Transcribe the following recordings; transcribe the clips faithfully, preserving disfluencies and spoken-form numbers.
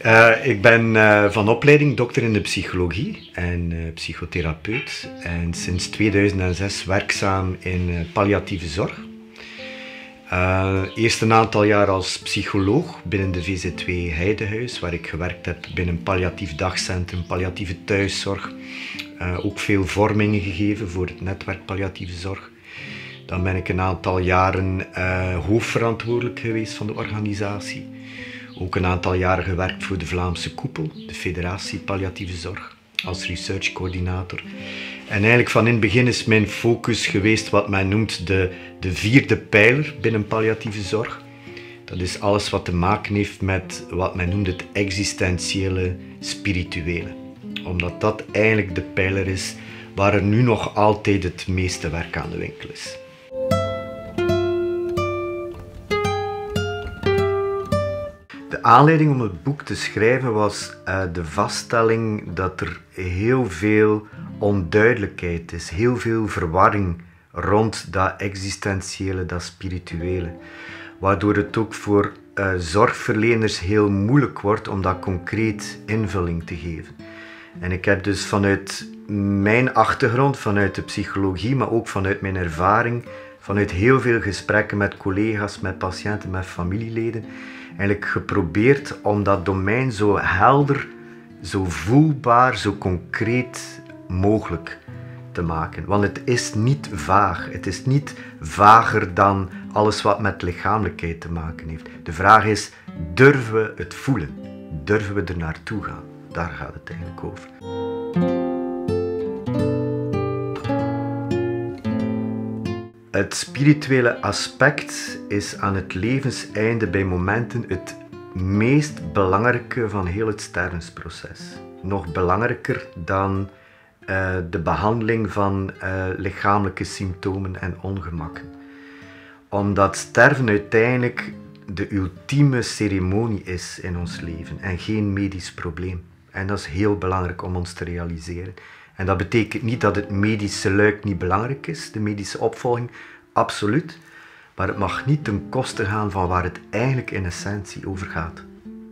Uh, ik ben uh, van opleiding dokter in de psychologie en uh, psychotherapeut en sinds tweeduizend zes werkzaam in uh, palliatieve zorg. Uh, eerst een aantal jaar als psycholoog binnen de V Z W Heidehuis, waar ik gewerkt heb binnen palliatief dagcentrum, palliatieve thuiszorg. Uh, ook veel vormingen gegeven voor het netwerk palliatieve zorg. Dan ben ik een aantal jaren uh, hoofdverantwoordelijk geweest van de organisatie. Ook een aantal jaren gewerkt voor de Vlaamse Koepel, de Federatie Palliatieve Zorg, als researchcoördinator. En eigenlijk van in het begin is mijn focus geweest wat men noemt de, de vierde pijler binnen palliatieve zorg. Dat is alles wat te maken heeft met wat men noemt het existentiële, spirituele. Omdat dat eigenlijk de pijler is waar er nu nog altijd het meeste werk aan de winkel is. De aanleiding om het boek te schrijven was uh, de vaststelling dat er heel veel onduidelijkheid is, heel veel verwarring rond dat existentiële, dat spirituele. Waardoor het ook voor uh, zorgverleners heel moeilijk wordt om dat concreet invulling te geven. En ik heb dus vanuit mijn achtergrond, vanuit de psychologie, maar ook vanuit mijn ervaring, vanuit heel veel gesprekken met collega's, met patiënten, met familieleden, eigenlijk geprobeerd om dat domein zo helder, zo voelbaar, zo concreet mogelijk te maken. Want het is niet vaag. Het is niet vager dan alles wat met lichamelijkheid te maken heeft. De vraag is, durven we het voelen? Durven we er naartoe gaan? Daar gaat het eigenlijk over. Het spirituele aspect is aan het levenseinde bij momenten het meest belangrijke van heel het stervensproces. Nog belangrijker dan uh, de behandeling van uh, lichamelijke symptomen en ongemakken. Omdat sterven uiteindelijk de ultieme ceremonie is in ons leven en geen medisch probleem. En dat is heel belangrijk om ons te realiseren. En dat betekent niet dat het medische luik niet belangrijk is, de medische opvolging, absoluut. Maar het mag niet ten koste gaan van waar het eigenlijk in essentie over gaat.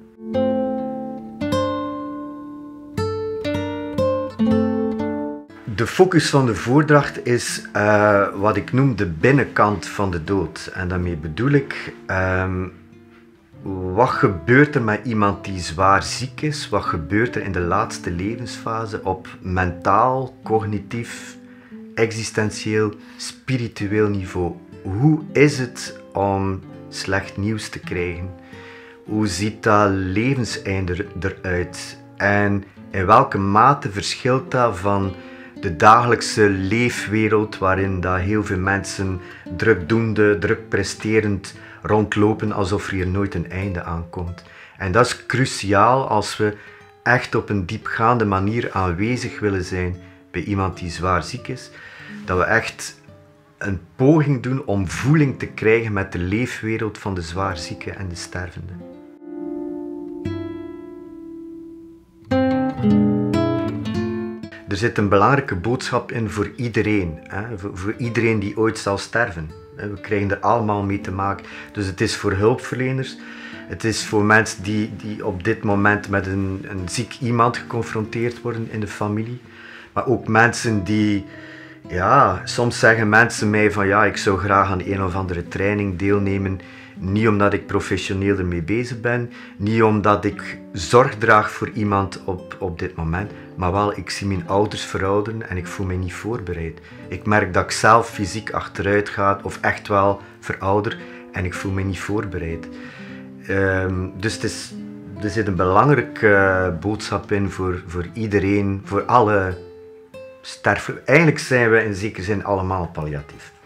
De focus van de voordracht is uh, wat ik noem de binnenkant van de dood. En daarmee bedoel ik, um, wat gebeurt er met iemand die zwaar ziek is? Wat gebeurt er in de laatste levensfase op mentaal, cognitief, existentieel, spiritueel niveau? Hoe is het om slecht nieuws te krijgen? Hoe ziet dat levenseinde eruit? En in welke mate verschilt dat van de dagelijkse leefwereld waarin dat heel veel mensen drukdoende, druk presterend rondlopen alsof er hier nooit een einde aankomt. En dat is cruciaal als we echt op een diepgaande manier aanwezig willen zijn bij iemand die zwaar ziek is. Dat we echt een poging doen om voeling te krijgen met de leefwereld van de zwaarzieke en de stervende. Er zit een belangrijke boodschap in voor iedereen, hè? Voor, voor iedereen die ooit zal sterven. We krijgen er allemaal mee te maken. Dus het is voor hulpverleners, het is voor mensen die, die op dit moment met een, een ziek iemand geconfronteerd worden in de familie. Maar ook mensen die, ja, soms zeggen mensen mij van ja, ik zou graag aan een of andere training deelnemen. Niet omdat ik professioneel ermee bezig ben, niet omdat ik zorg draag voor iemand op, op dit moment, maar wel, ik zie mijn ouders verouderen en ik voel mij niet voorbereid. Ik merk dat ik zelf fysiek achteruit ga of echt wel verouder en ik voel mij niet voorbereid. Um, dus het is, er zit een belangrijke uh, boodschap in voor, voor iedereen, voor alle sterven. Eigenlijk zijn we in zekere zin allemaal palliatief.